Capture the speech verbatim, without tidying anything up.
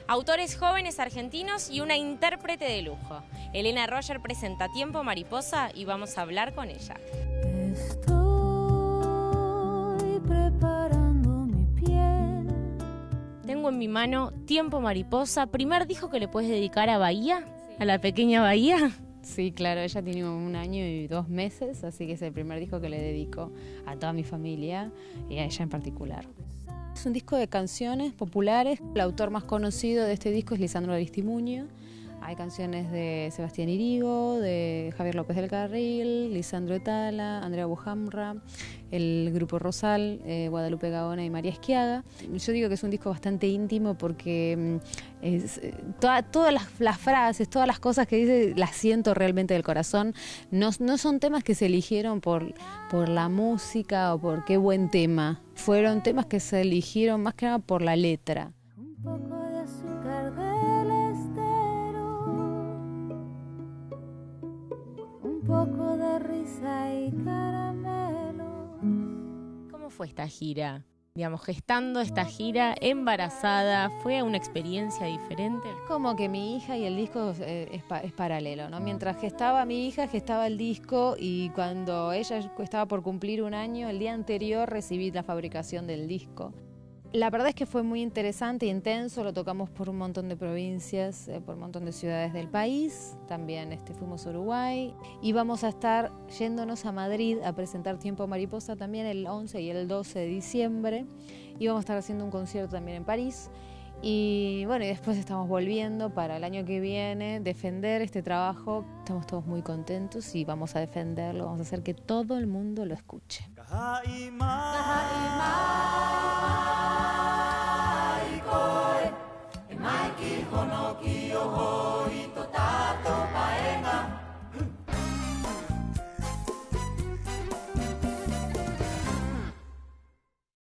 Autores jóvenes argentinos y una intérprete de lujo. Elena Roger presenta Tiempo Mariposa y vamos a hablar con ella. Estoy preparando mi piel. Tengo en mi mano Tiempo Mariposa, primer disco que le puedes dedicar a Bahía, a la pequeña Bahía. Sí, claro, ella tiene un año y dos meses, así que es el primer disco que le dedico a toda mi familia y a ella en particular. Es un disco de canciones populares. El autor más conocido de este disco es Lisandro Aristimuño. Hay canciones de Sebastián Irigo, de Javier López del Carril, Lisandro Etala, Andrea Bujamra, el Grupo Rosal, eh, Guadalupe Gaona y María Esquiaga. Yo digo que es un disco bastante íntimo porque es, toda, todas las, las frases, todas las cosas que dice las siento realmente del corazón. No, no son temas que se eligieron por, por la música o por qué buen tema. Fueron temas que se eligieron más que nada por la letra. Un poco de azúcar del estero, un poco de risa y caramelo. ¿Cómo fue esta gira? Digamos, gestando esta gira, embarazada, ¿fue una experiencia diferente? Como que mi hija y el disco eh, es, pa es paralelo, ¿no? Mientras gestaba mi hija, gestaba el disco, y cuando ella estaba por cumplir un año, el día anterior recibí la fabricación del disco. La verdad es que fue muy interesante e intenso, lo tocamos por un montón de provincias, eh, por un montón de ciudades del país, también este, fuimos a Uruguay y vamos a estar yéndonos a Madrid a presentar Tiempo Mariposa también el once y el doce de diciembre, y vamos a estar haciendo un concierto también en París. Y bueno, y después estamos volviendo para el año que viene, defender este trabajo. Estamos todos muy contentos y vamos a defenderlo, vamos a hacer que todo el mundo lo escuche.